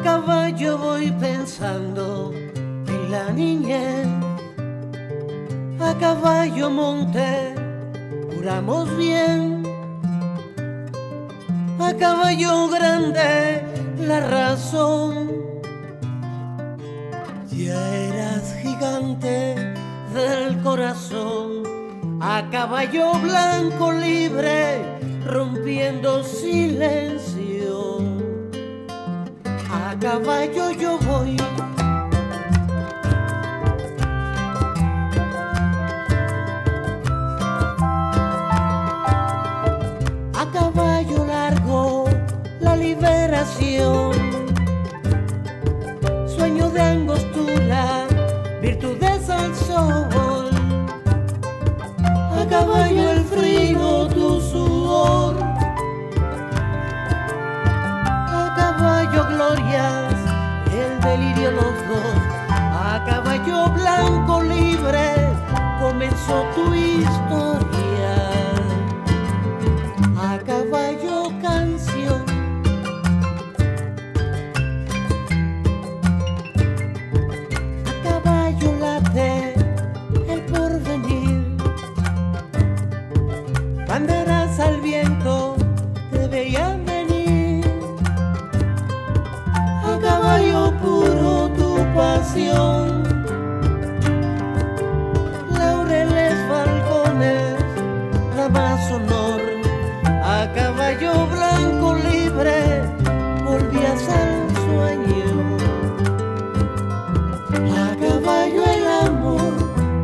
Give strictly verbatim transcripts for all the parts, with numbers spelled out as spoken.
caballo voy pensando en la niñez, a caballo monté, juramos bien, a caballo grande la razón. Ya eras gigante del corazón, a caballo blanco libre, rompiendo silencio. A caballo yo voy, a caballo largo la liberación. Sueño de angostura, virtudes al sol. A caballo el frío, tu sudor. A caballo glorias, el delirio los dos. A caballo blanco libre comenzó tu historia. A caballo canción. A caballo late el porvenir. Banderas al viento te veían venir. A caballo puro tu pasión. Laureles, falcones, la más honor. A caballo blanco libre volvías al sueño. A caballo el amor.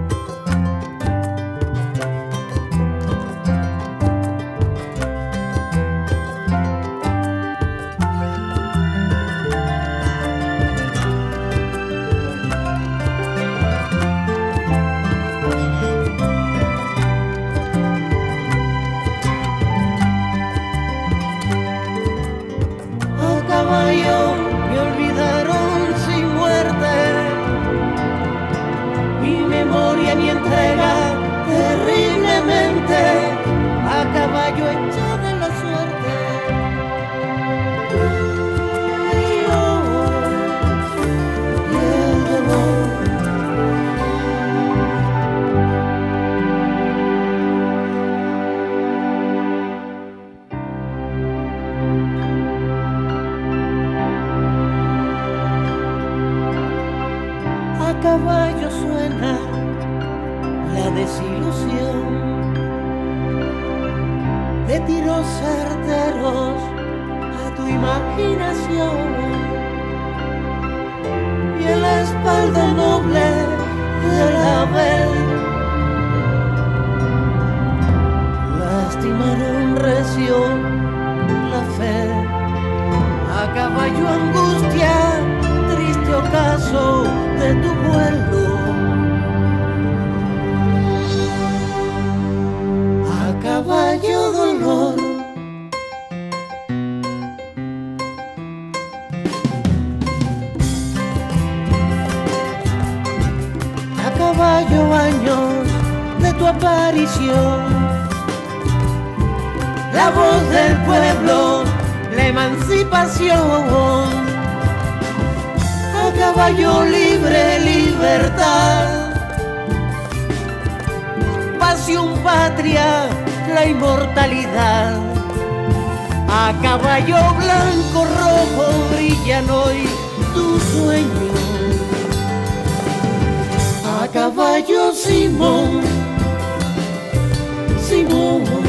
Me olvidaron sin muerte, mi memoria, mi entrega terriblemente. A caballo hecho de la suerte. Y yo, y el dolor. A caballo suena la desilusión de tiros certeros a tu imaginación, y en la espalda noble del Abel lastimaron recio la fe. A caballo angustia, triste ocaso de tu vuelo. A caballo dolor. A caballo años de tu aparición. La voz del pueblo, la emancipación. A caballo libre, libertad, pasión, patria, la inmortalidad. A caballo blanco, rojo, brillan hoy tus sueños. A caballo Simón, Simón.